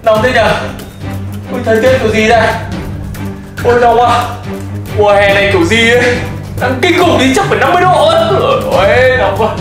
nóng thế nhở? Ôi thời tiết kiểu gì đây? Ôi nóng quá. Mùa hè này kiểu gì ấy? Đang kinh khủng thì chắc phải 50 độ ấy. Ôi nóng quá.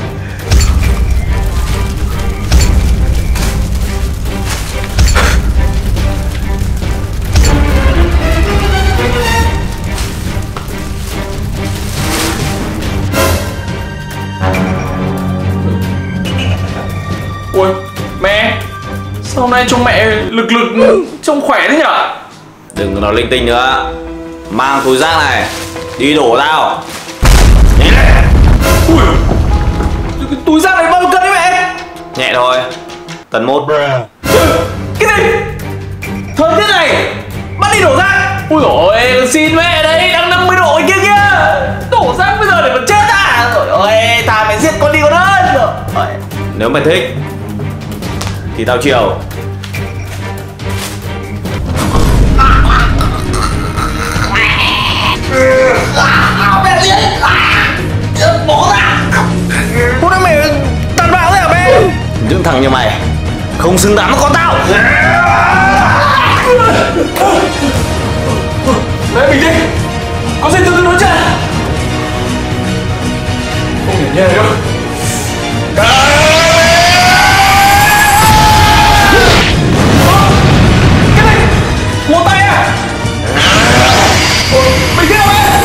Ôi mẹ, sao hôm nay trông mẹ lực trông khỏe thế nhở? Đừng có nói linh tinh nữa. Mang túi rác này đi đổ tao. Nhẹ này. Ui, túi rác này bao nhiêu cân đấy mẹ? Nhẹ thôi. Tấn 1. Cái gì? Thời tiết này bắt đi đổ rác? Ui dồi, xin mẹ đấy, đang 50 độ ở kia kia. Đổ rác bây giờ để mà chết à? Rồi ôi, thà mày giết con đi còn hơn rồi. Nếu mày thích thì tao chiều. Mẹ giết. Bỏ ra. Hôm nay mày tàn bạo thế hả mẹ? Những thằng như mày không xứng đáng với con tao. Mẹ bình tĩnh. Có gì từ từ nói chuyện. Không thể nhẹ đâu. Cái này một tay à? Bình tĩnh nào em.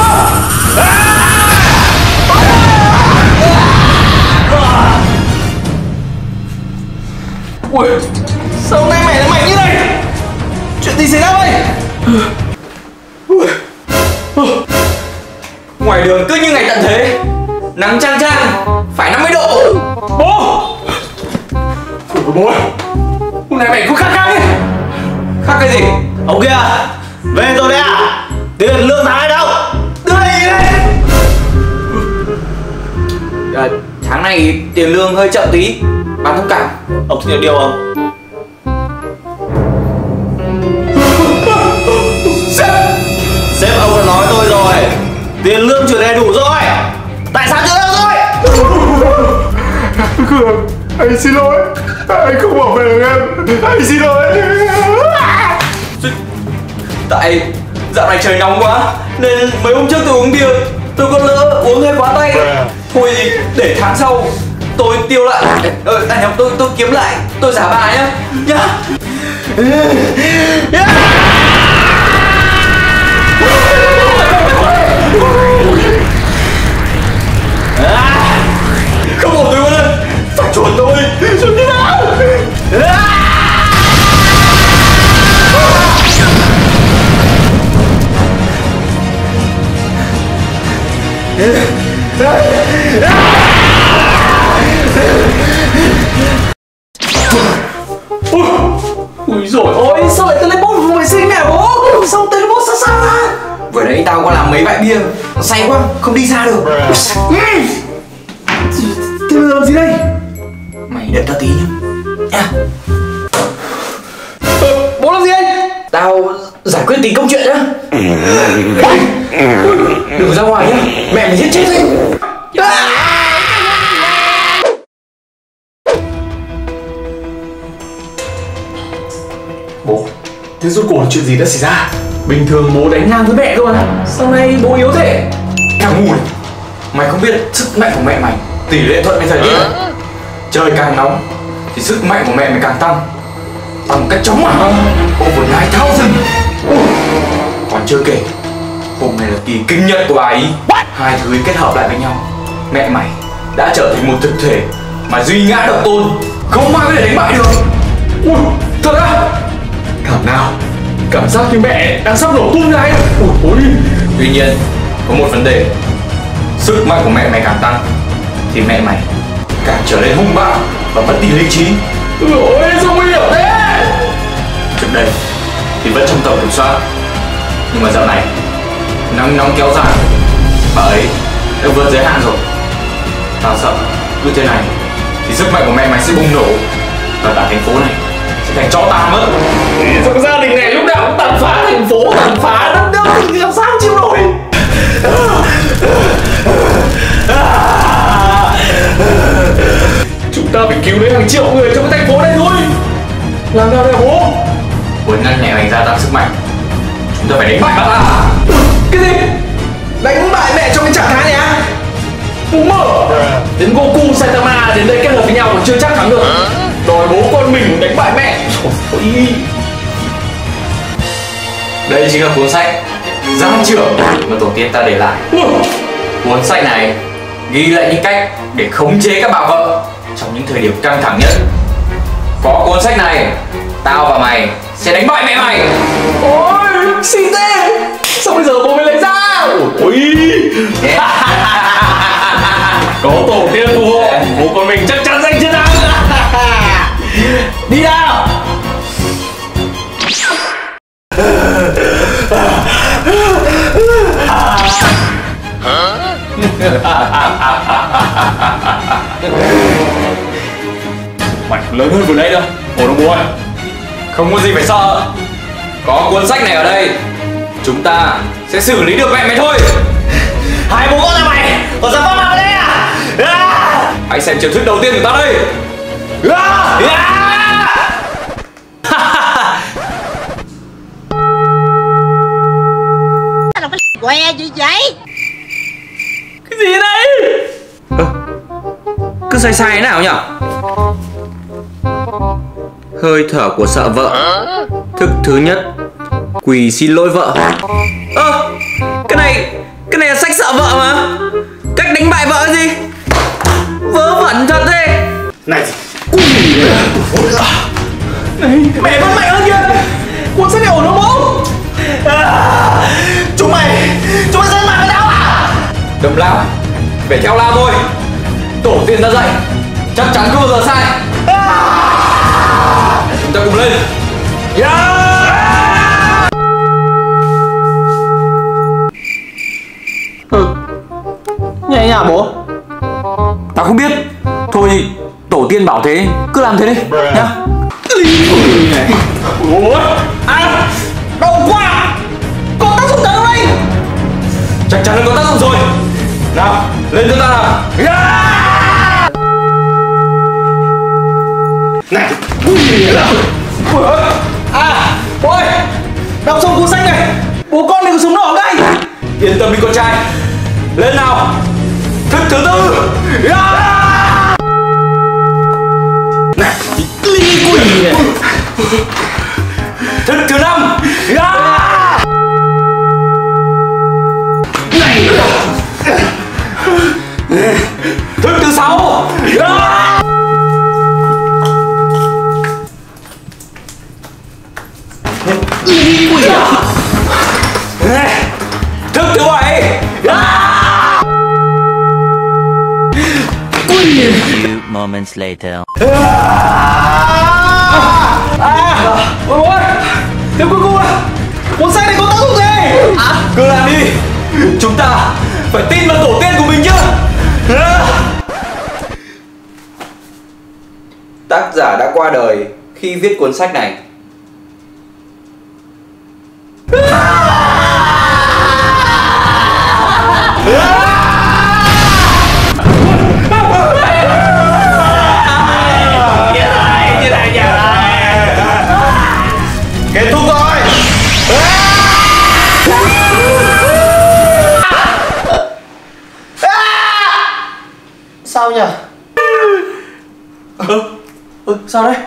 Ui, sao hôm nay mẹ lại mạnh như này? Chuyện gì xảy ra vậy? Ngoài đường cứ như ngày tận thế, nắng chang chang, phải 50 độ. Bố! Ôi bố ơi, hôm nay mẹ có khác khác ấy. Khác cái gì? Ông kia, về rồi đấy à? Tiền lương tháng này đâu? Đưa đây đây. Tháng này tiền lương hơi chậm tí, bán thông cảm. Ông thích điều không? Sếp ông đã nói tôi rồi, tiền lương chuyển đầy đủ rồi. Tại sao chưa đâu rồi? Cường, anh xin lỗi. Anh không bảo vệ được em. Anh xin lỗi. Tại dạo này trời nóng quá nên mấy hôm trước tôi uống bia, tôi có lỡ uống hơi quá tay. Thôi để tháng sau tôi tiêu lại. Nhầm, tôi kiếm lại, tôi giả bà nhá. Không ổn tôi ơi, phải trốn tôi. Trốn thế nào? Ui dồi ôi, sao lại teleport vào phòng vệ sinh mẹ bố? Sao teleport xa xa ra? Vừa đấy tao có làm mấy bãi bia, say quá, không đi xa được. Thế làm gì đây? Mày đợi tao tí nhá. Bố làm gì anh? Tao giải quyết tí công chuyện nhá. Đừng ra ngoài nhá, mẹ mày giết chết đấy. Bố, thế rốt cuộc là chuyện gì đã xảy ra? Bình thường bố đánh ngang với mẹ thôi mà, sao nay bố yếu thế? Càng ngu này, mày không biết sức mạnh của mẹ mày tỷ lệ thuận với thời tiết. Trời càng nóng thì sức mạnh của mẹ mày càng tăng, bằng cách chóng mặt over 9,000. Còn chưa kể, hôm nay là kỳ kinh nhật của bà ấy. Hai thứ ấy kết hợp lại với nhau, mẹ mày đã trở thành một thực thể mà duy ngã độc tôn, không ai có thể đánh bại được. Ui, thật á? Cảm nào? Cảm giác như mẹ đang sắp nổ tung này. Ôi. Tuy nhiên, có một vấn đề. Sức mạnh của mẹ mày càng tăng thì mẹ mày càng trở nên hung bạo và mất đi lý trí. Ôi, sao nguy hiểm thế? Trước đây thì vẫn trong tầm kiểm soát, nhưng mà dạo này nắng nóng kéo dài, bà ấy đã vượt giới hạn rồi. Tao sợ cứ thế này thì sức mạnh của mẹ mày sẽ bùng nổ và cả thành phố này sẽ thành tro tàn mất. Trong gia đình này lúc nào cũng tàn phá thành phố, tàn phá đất nước thì làm sao chịu nổi. Chúng ta phải cứu lấy hàng triệu người trong cái thành phố này thôi. Làm sao đây hả bố? Muốn ngăn mẹ mày gia tăng sức mạnh, chúng ta phải đánh bại bác ta. Cái gì? Đánh bại mẹ trong cái trạng thái này á? Bố mơ! Đến Goku, Saitama đến đây kết hợp với nhau còn chưa chắc thắng được. Đòi bố con mình đánh bại mẹ. Ôi. Đây chính là cuốn sách Gia trưởng mà tổ tiên ta để lại. Cuốn sách này ghi lại những cách để khống chế các bà vợ trong những thời điểm căng thẳng nhất. Có cuốn sách này, tao và mày sẽ đánh bại mẹ mày. Ôi, xinh thế. Sao bây giờ bố mới lấy ra? Ôi. Có tổ tiên phù hộ, bố con mình chắc chắn giành chiến thắng. Đi nào. Mày lớn hơn vừa nãy nữa. Ổn không bố ơi? Không có gì phải sợ. Có cuốn sách này ở đây, chúng ta sẽ xử lý được mẹ mày thôi. Hai bố con là mày còn dám bắt mặt vào đây à? Hãy xem chiêu thức đầu tiên của tao đây. Que gì vậy? Cái gì đây? Cứ sai sai thế nào nhỉ? Hơi thở của sợ vợ. Thức thứ nhất, quỳ xin lỗi vợ. Cái này là sách sợ vợ mà. Cách đánh bại vợ gì? Vớ vẩn thật thế. Này, này, mẹ vẫn mạnh hơn kìa. Cuốn sách này ổn không bố? Chúng mày dám làm với tao à? Đừng lao, phải theo lao thôi. Tổ tiên đã dạy, chắc chắn không bao giờ sai. Chúng ta cùng lên. Nhẹ nhàng bố. Tao không biết. Thôi tổ tiên bảo thế, cứ làm thế đi nhá. Ủa? À, đau quá. Có tác dụng đâu đây? Chắc chắn là có tác dụng rồi. Nào, lên cho ta nào. Này. Bố ơi, đọc xong cuốn sách này, bố con mình có súng nổ đây. Yên tâm đi con trai. Lên nào. Thức thứ tư. Này, ly quỷ này. Thức thứ năm. Này. Thức thứ sáu. Ly quỷ. Thức thứ bảy. Few moments later. Ôi ôi, đừng cuối cùng à. Cuốn sách này có tác dụng gì? Cứ làm đi. Chúng ta phải tin vào tổ tiên của mình chứ. Tác giả đã qua đời khi viết cuốn sách này. Kết thúc rồi. Sao nhỉ? Sao đấy?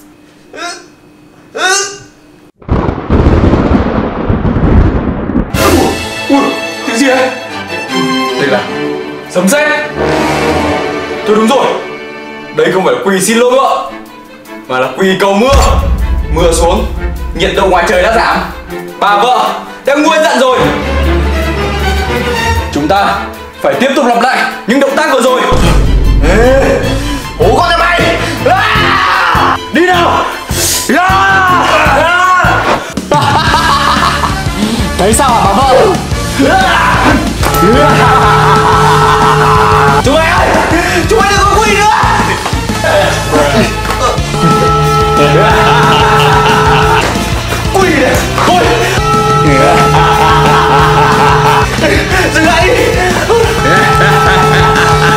Cái gì đấy? Đây là sấm sét. Thôi đúng rồi, đây không phải là quỳ xin lỗi vợ, mà là quỳ cầu mưa. Mưa xuống, nhiệt độ ngoài trời đã giảm, bà vợ đang nguôi giận rồi. Chúng ta phải tiếp tục lặp lại những động tác vừa rồi. Bố con nhà mày. Đi nào. Thấy sao hả bà vợ? Chúng mày ơi, chúng mày đừng có quỳ nữa. Quỳ này, thôi. Dừng lại đi.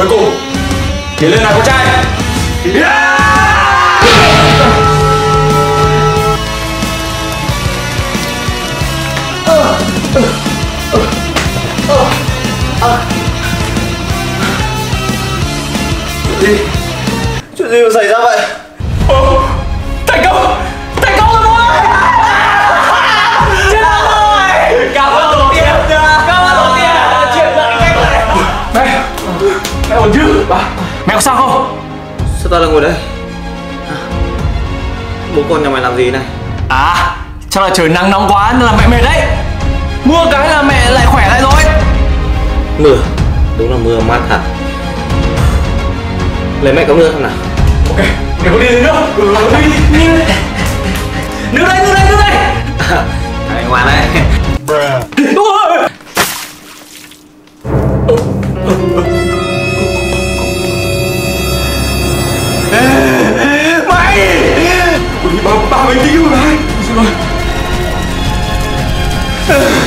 cuối cùng. Tiến lên nào con trai. Chuyện gì mà xảy ra vậy? Thành công rồi bố ơi. Chết rồi. Cảm ơn tổ tiên. Chuyện lại cách lại. Mẹ ổn chứ? Mẹ có sao không? Sao tao lại ngồi đây? Bố con nhà mày làm gì này? À, chắc là trời nắng nóng quá nên là mẹ mệt đấy. Mưa cái là mẹ lại khỏe lại rồi. Mưa, đúng là mưa mát hả? Lấy mẹ cốc nước không nào? Ok, mẹ có đi lấy nước. Đi. Nước đây. Anh ngoan đấy. Mày! Bà mình đi rồi mày. Xin lỗi.